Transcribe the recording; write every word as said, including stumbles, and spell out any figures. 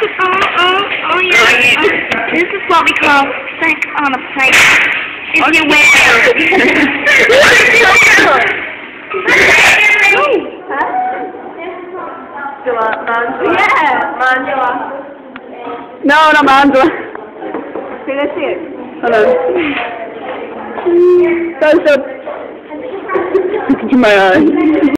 oh, oh, oh, yeah. Oh, this is what we call sex on a plate. If you wet Yeah, Angela. No, not Angela. Okay, let's see it. Hold on. Close up. Look into my eyes.